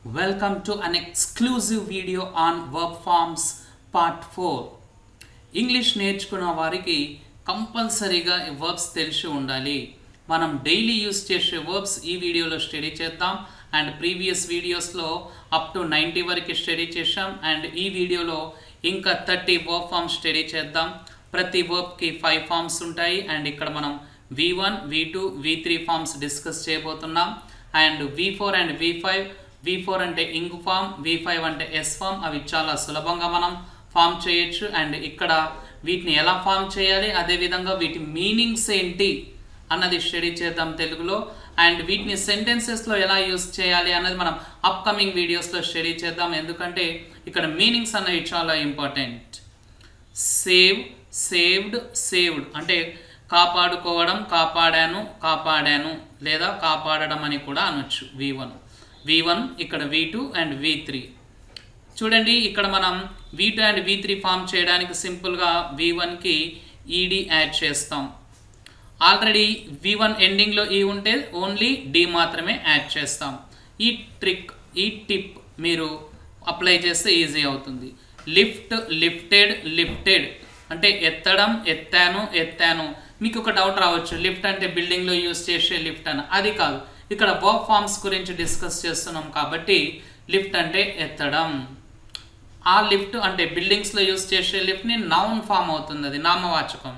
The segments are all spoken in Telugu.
Welcome to an exclusive video on verb forms part 4. English నేర్చుకున్న వారికి కంపల్సరీగా వర్బ్స్ తెలిసి ఉండాలి. మనం డైలీ యూస్ చేసే వర్బ్స్ ఈ వీడియోలో స్టడీ చేద్దాం. అండ్ ప్రీవియస్ వీడియోస్లో అప్ టు 90 వరకు స్టడీ చేసాం. అండ్ ఈ వీడియోలో ఇంకా 30 వర్బ్ ఫార్మ్స్ స్టడీ చేద్దాం. ప్రతి వర్బ్కి 5 ఫార్మ్స్ ఉంటాయి. అండ్ ఇక్కడ మనం V1, V2, V3 forms discuss చేయబోతున్నాం. అండ్ V4 అండ్ V4 అంటే ఇంగ్ ఫామ్, V5 అంటే ఎస్ ఫామ్. అవి చాలా సులభంగా మనం ఫామ్ చేయొచ్చు. అండ్ ఇక్కడ వీటిని ఎలా ఫామ్ చేయాలి, అదేవిధంగా వీటి మీనింగ్స్ ఏంటి అన్నది స్టడీ చేద్దాం తెలుగులో. అండ్ వీటిని సెంటెన్సెస్లో ఎలా యూస్ చేయాలి అన్నది మనం అప్కమింగ్ వీడియోస్లో స్టడీ చేద్దాం. ఎందుకంటే ఇక్కడ మీనింగ్స్ అనేవి చాలా ఇంపార్టెంట్. సేవ్, సేవ్డ్, సేవ్డ్ అంటే కాపాడుకోవడం, కాపాడాను లేదా కాపాడడం అని కూడా అనొచ్చు. V1 ఇక్కడ V2 అండ్ V3. చూడండి, ఇక్కడ మనం V2 అండ్ V3 ఫామ్ చేయడానికి సింపుల్గా V1కి ED యాడ్ చేస్తాం. ఆల్రెడీ V1 ఎండింగ్లో E ఉంటే ఓన్లీ D మాత్రమే యాడ్ చేస్తాం. ఈ ట్రిక్, ఈ టిప్ మీరు అప్లై చేస్తే ఈజీ అవుతుంది. లిఫ్ట్, లిఫ్టెడ్, లిఫ్టెడ్ అంటే ఎత్తడం, ఎత్తాను. మీకు ఒక డౌట్ రావచ్చు, లిఫ్ట్ అంటే బిల్డింగ్లో యూస్ చేసే లిఫ్ట్ అని. అది కాదు, ఇక్కడ వర్బ్ ఫార్మ్స్ గురించి డిస్కస్ చేస్తున్నాం కాబట్టి లిఫ్ట్ అంటే ఎత్తడం. ఆ లిఫ్ట్ అంటే బిల్డింగ్స్లో యూస్ చేసే లిఫ్ట్ని నౌన్ ఫామ్ అవుతుంది, అది నామవాచకం.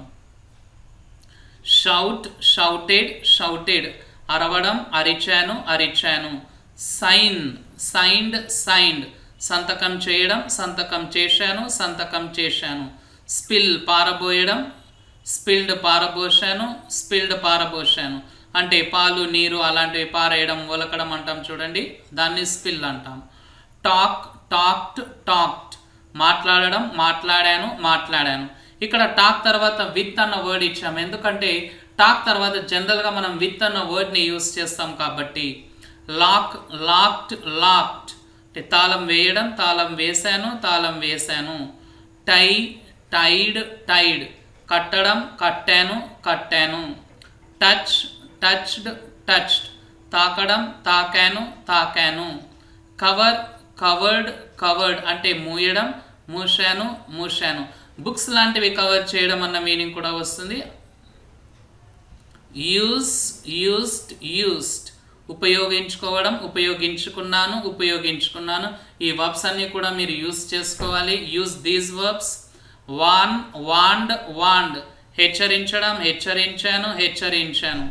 షౌట్, షౌటెడ్, షౌటెడ్ అరవడం, అరిచాను. సైన్, సైన్డ్, సైన్డ్ సంతకం చేయడం, సంతకం చేశాను. స్పిల్ పారబోయడం, స్పిల్డ్ పారబోసాను అంటే పాలు, నీరు అలాంటివి పారేయడం, ఒలకడం అంటాం చూడండి, దాన్ని స్పిల్ అంటాం. టాక్, టాక్డ్ మాట్లాడడం, మాట్లాడాను. ఇక్కడ టాక్ తర్వాత విత్ అన్న వర్డ్ ఇచ్చాము. ఎందుకంటే టాక్ తర్వాత జనరల్గా మనం విత్ అన్న వర్డ్ని యూస్ చేస్తాం కాబట్టి. లాక్, లాక్డ్ అంటే తాళం వేయడం, తాళం వేశాను. టై, టైడ్ కట్టడం, కట్టాను. టచ్, టచ్డ్ తాకడం, తాకాను. కవర్, కవర్డ్ అంటే మూయడం, మూశాను. బుక్స్ లాంటివి కవర్ చేయడం అన్న మీనింగ్ కూడా వస్తుంది. యూస్డ్ ఉపయోగించుకోవడం, ఉపయోగించుకున్నాను. ఈ వర్బ్స్ అన్ని కూడా మీరు యూస్ చేసుకోవాలి. Use these verbs. వాండ్ హెచ్చరించడం, హెచ్చరించాను.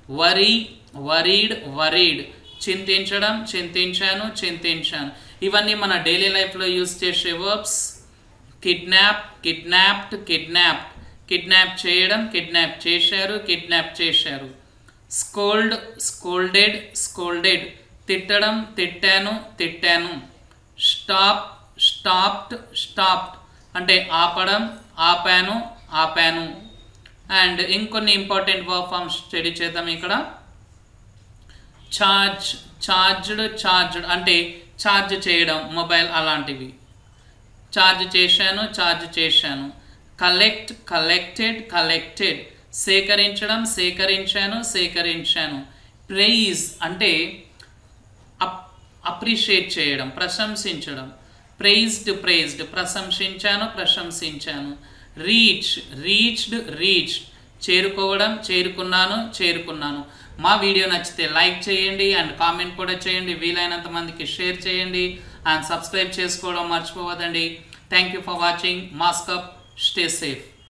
వరీడ్ చింతించడం, చింతించాను. ఇవన్నీ మన డైలీ లైఫ్లో యూస్ చేసే వర్బ్స్. కిడ్నాప్డ్, కిడ్నాప్ చేయడం, కిడ్నాప్ చేశారు. స్కోల్డెడ్ తిట్టడం, తిట్టాను. స్టాప్డ్ అంటే ఆపడం, ఆపాను. అండ్ ఇంకొన్ని ఇంపార్టెంట్ వర్బ్ ఫార్మ్స్ స్టడీ చేద్దాం. ఇక్కడ చార్జ్డ్ అంటే ఛార్జ్ చేయడం, మొబైల్ అలాంటివి. ఛార్జ్ చేశాను. కలెక్టెడ్ సేకరించాను. ప్రైజ్ అంటే అప్రిషియేట్ చేయడం, ప్రశంసించడం. ప్రైజ్డ్ ప్రశంసించాను. రీచ్డ్ చేరుకున్నాను. మా వీడియో నచ్చితే లైక్ చేయండి అండ్ కామెంట్ కూడా చేయండి. వీలైనంత మందికి షేర్ చేయండి అండ్ సబ్స్క్రైబ్ చేసుకోవడం మర్చిపోవద్దండి. Thank you for watching. Mask up, stay safe.